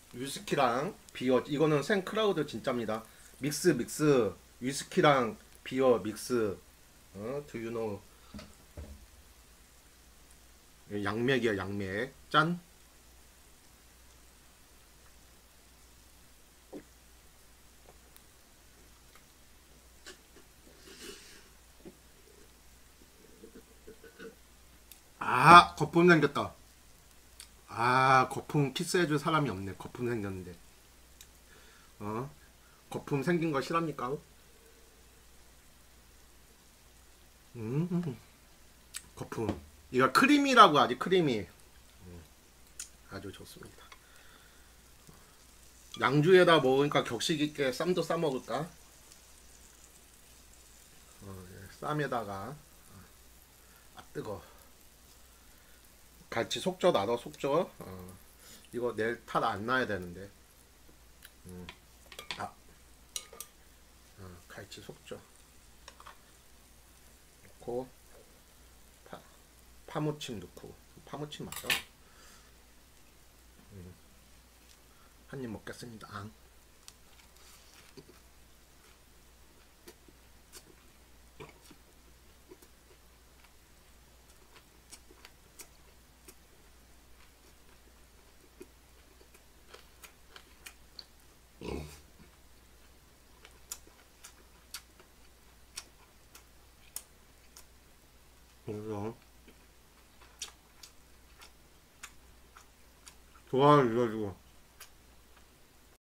위스키랑 비어. 이거는 생크라우드 진짜입니다. 믹스 위스키랑 비어 믹스. Do you know? 양맥이야 양맥. 짠. 아 거품 생겼다. 아 거품 키스해줄 사람이 없네. 거품 생겼는데. 어 거품 생긴 거 싫합니까? 음 거품. 이거 크리미라고 하지 크리미. 아주 좋습니다. 양주에다 먹으니까 격식 있게 쌈도 싸 먹을까? 쌈에다가 아 뜨거. 같이 속젓 놔둬 속젓. 이거 내일 탈 안 나야 되는데. 아 갈치 속젓 넣고 파, 파무침 넣고. 파무침 맞죠? 한 입 먹겠습니다. 그래서 좋아요 이거